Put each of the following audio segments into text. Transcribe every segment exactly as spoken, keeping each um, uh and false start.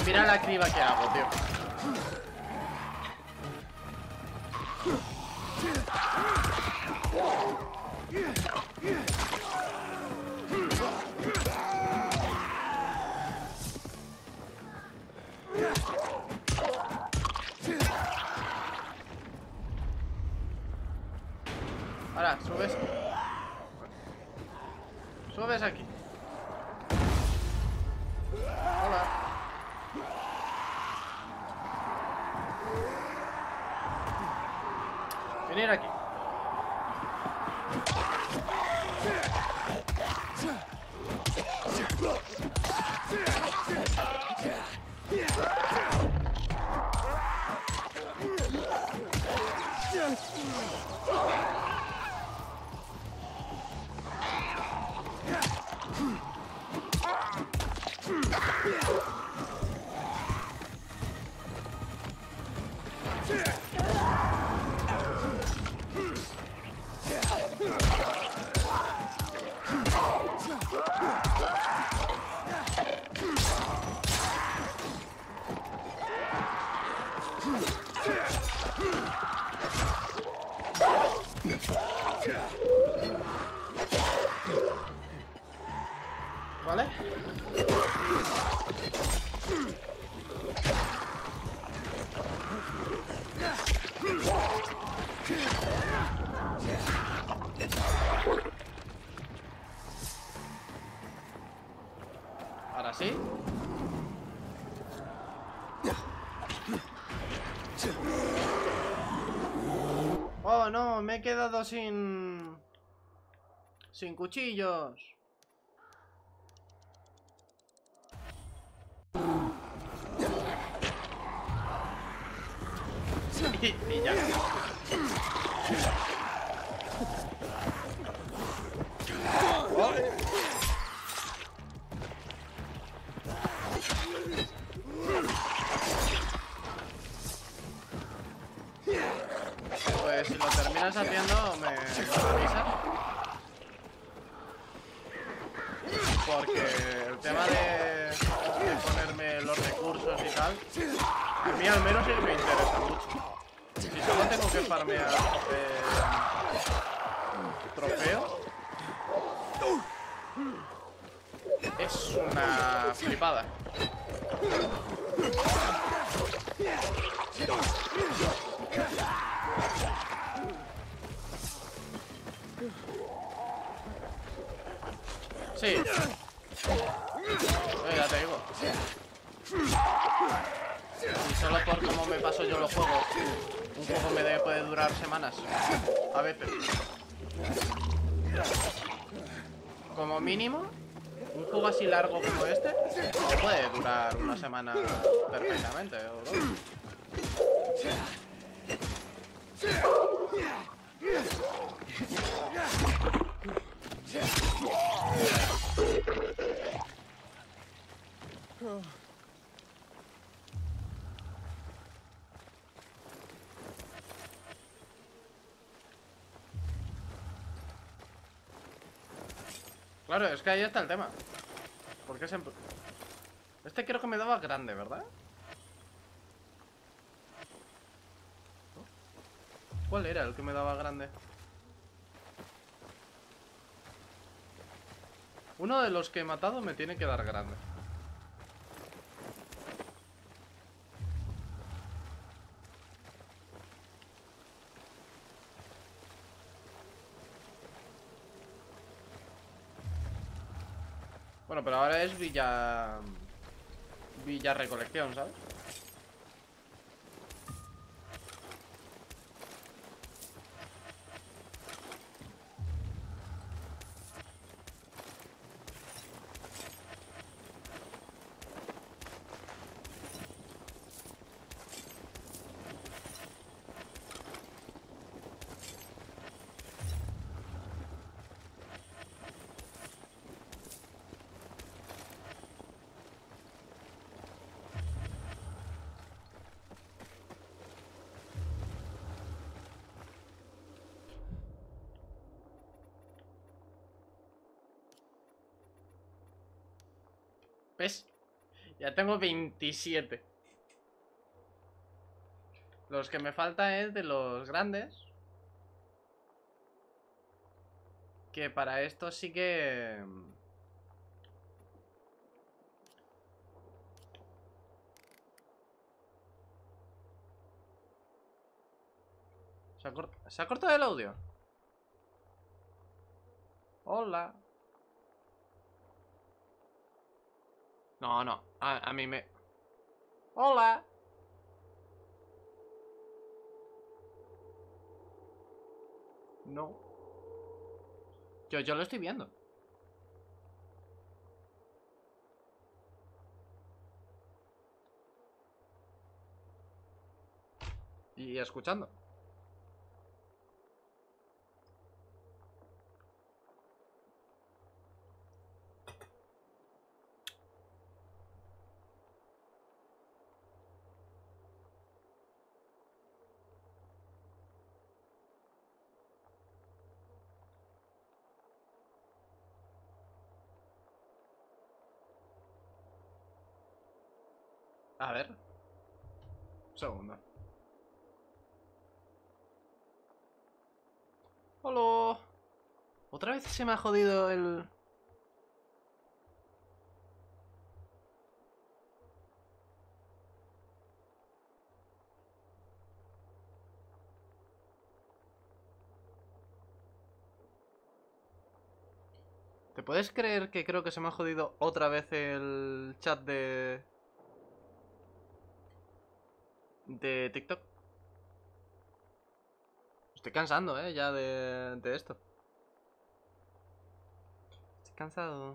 mira la criba que hago, tío. Ahora, subes. Subes aquí. Hola. Venir aquí. ¿Vale? Ahora sí. Oh, no, me he quedado sin... Sin cuchillos. Y ya. Pues si lo terminas haciendo, me, me avisa. Porque el tema de, de ponerme los recursos y tal, a mí al menos sí que me interesa mucho. Si solo tengo que farmear eh, trofeos, es una flipada. Sí. Eh, ya te digo. Y solo por cómo me paso yo los juegos, un juego me debe, puede durar semanas. A veces. Como mínimo, un juego así largo como este puede durar una semana perfectamente, ¿o no? Claro, es que ahí está el tema. Porque siempre... Este creo que me daba grande, ¿verdad? ¿Cuál era el que me daba grande? Uno de los que he matado me tiene que dar grande. Bueno, pero ahora es Villa... Villa Recolección, ¿sabes? ¿Ves? Ya tengo veintisiete. Los que me faltan es de los grandes. Que para esto sí que... ¿Se ha, cort... ¿Se ha cortado el audio? Hola. No, no. A, a mí me... Hola. No. Yo, yo lo estoy viendo. Y escuchando. A ver. Un segundo. Hola. Otra vez se me ha jodido el... ¿Te puedes creer que creo que se me ha jodido otra vez el chat de... de TikTok? Estoy cansando, eh, ya de, de esto. Estoy cansado.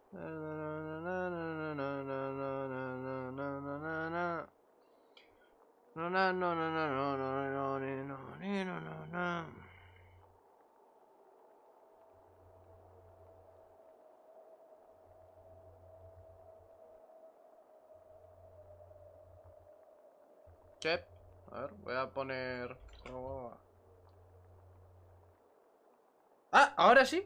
¿Qué? A ver, voy a poner... ¡Ah! ¡Ahora sí!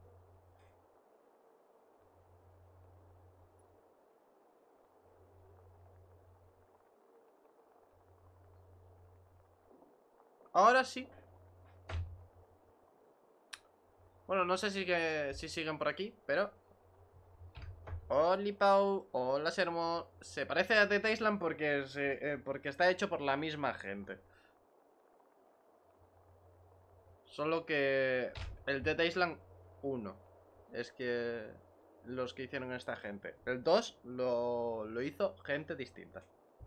Ahora sí. Bueno, no sé si, que, si siguen por aquí, pero... Hola Pau, hola Sermo. Se parece a Dead Island porque, se, eh, porque está hecho por la misma gente. Solo que el Dead Island uno es que los que hicieron esta gente. El dos lo, lo hizo gente distinta.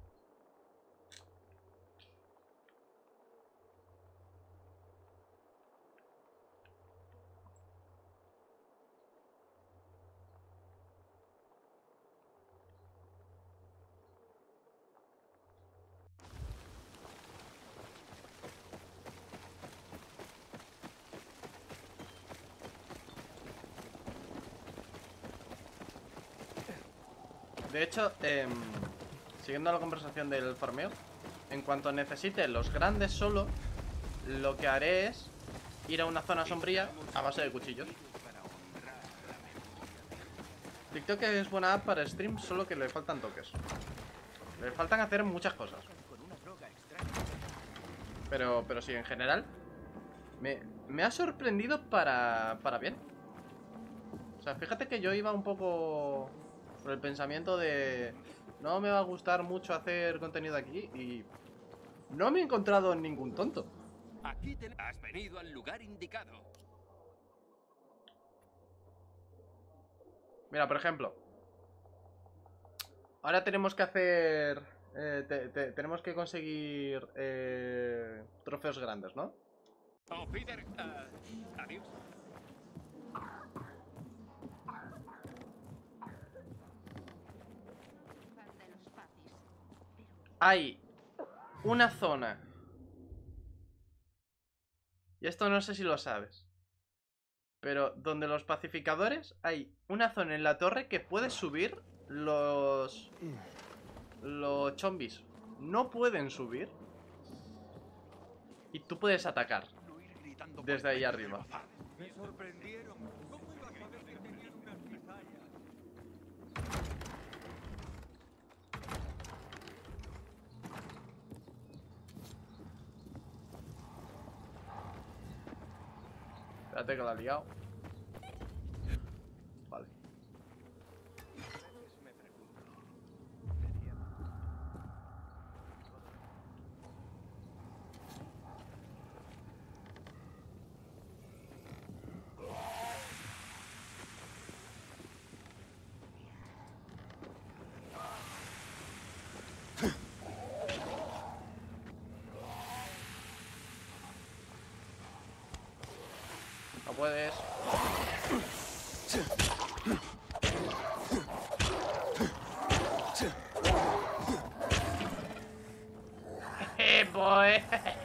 De hecho, eh, siguiendo la conversación del farmeo, en cuanto necesite los grandes solo, lo que haré es ir a una zona sombría a base de cuchillos. TikTok es buena app para stream, solo que le faltan toques. Le faltan hacer muchas cosas. Pero, pero sí, en general me, me ha sorprendido para, para bien. O sea, fíjate que yo iba un poco por el pensamiento de... no me va a gustar mucho hacer contenido aquí y... no me he encontrado ningún tonto. Aquí te has venido al lugar indicado. Mira, por ejemplo, ahora tenemos que hacer... Eh, te, te, tenemos que conseguir eh, trofeos grandes, ¿no? Oh, Peter, uh, adiós. Hay una zona, y esto no sé si lo sabes, pero donde los pacificadores hay una zona en la torre que puedes subir los... los zombies. No pueden subir. Y tú puedes atacar desde ahí arriba. Me sorprendieron. ¿Cómo iba a saber que tenían unas cizallas? Espérate que la he liado. Vale. No puedes. Eh, boy.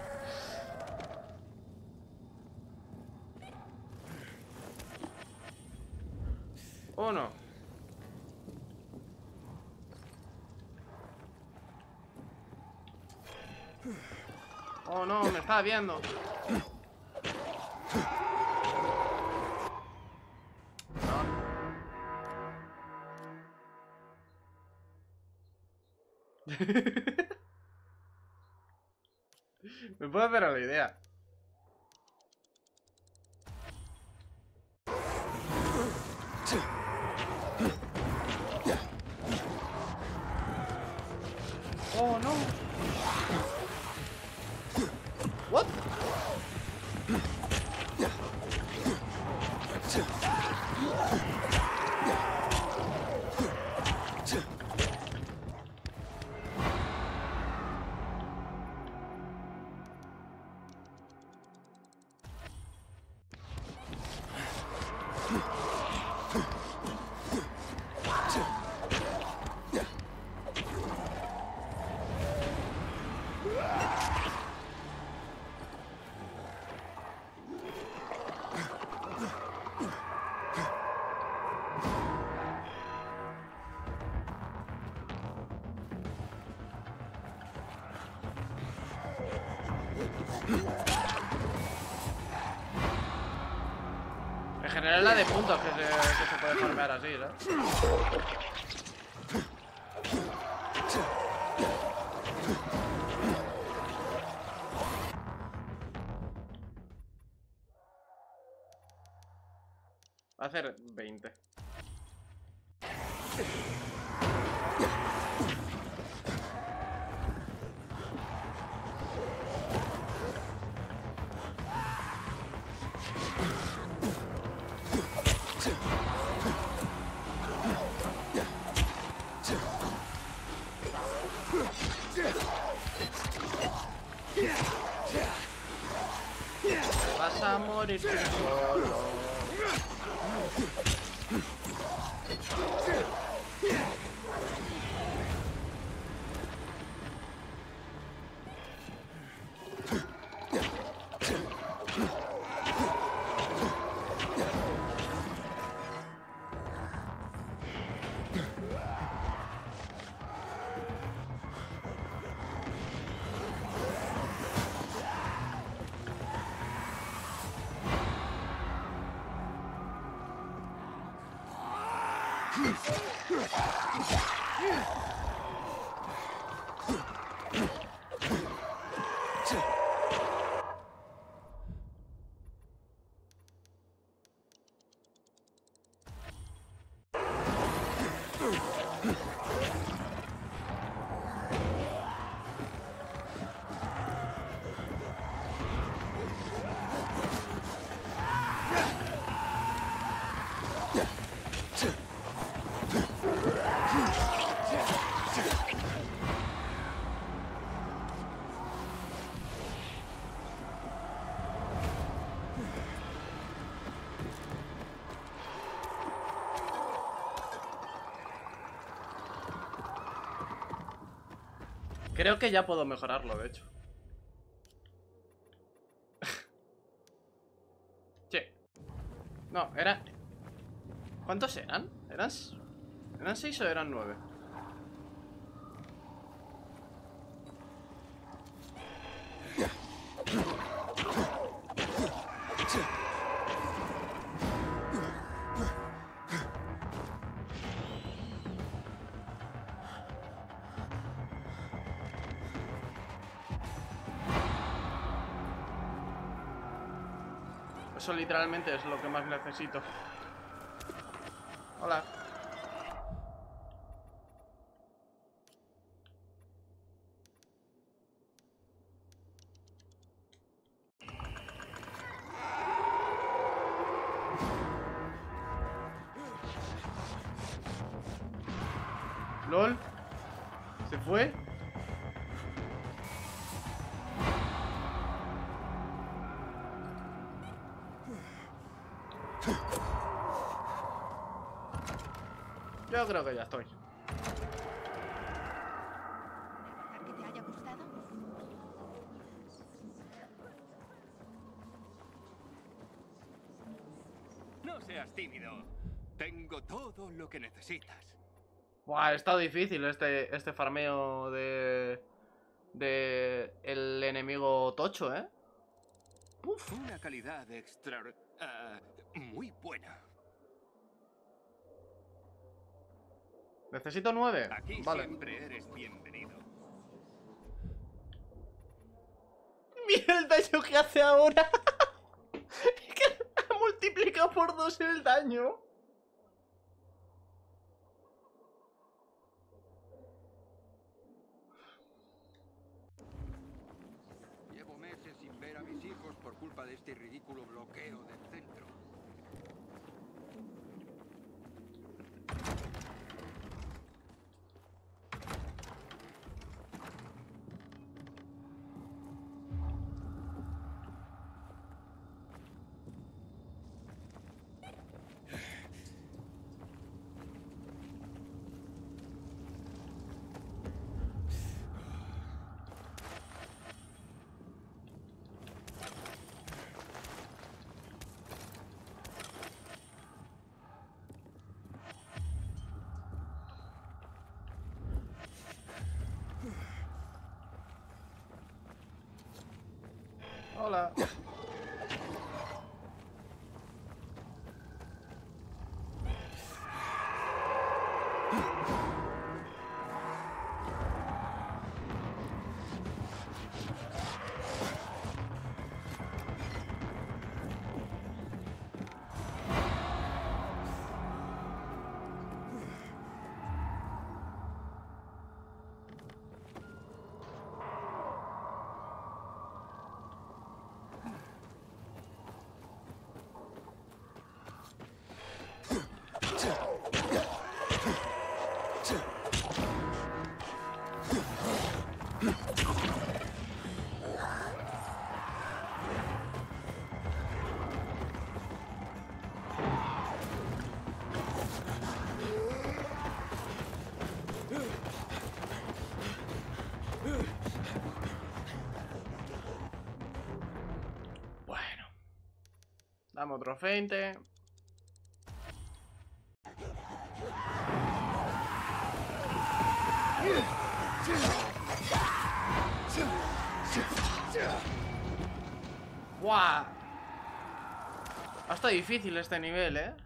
Uno. Oh no, me está viendo. Me puedo hacer a la idea. Oh no. What? En general la de puntos que se, que se puede farmear así, ¿sabes? Va a hacer veinte. Vas a morir tú solo. Creo que ya puedo mejorarlo, de hecho. Sí. No, era... ¿Cuántos eran? ¿Eran... ¿Eran seis o eran nueve? Eso literalmente es lo que más necesito. Hola. LOL. ¿Se fue? Yo creo que ya estoy. ¿Que te haya gustado? No seas tímido. Tengo todo lo que necesitas. Buah, ha estado difícil este, este farmeo de... De... El enemigo tocho, ¿eh? Uf. Una calidad extra... Uh, muy buena. Necesito nueve. Aquí vale. siempre eres bienvenido. Mira el daño que hace ahora. Que ha multiplicado por dos el daño. Llevo meses sin ver a mis hijos por culpa de este ridículo bloqueo del centro. Hola. Bueno. Dame otro feinte. ¡Buah! Ha estado difícil este nivel, ¿eh?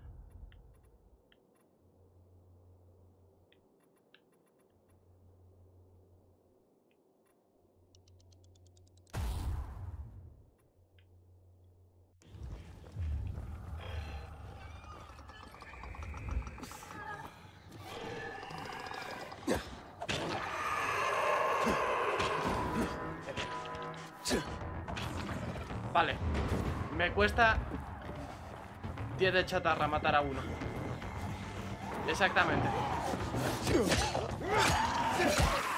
Vale. Me cuesta diez de chatarra matar a uno. Exactamente.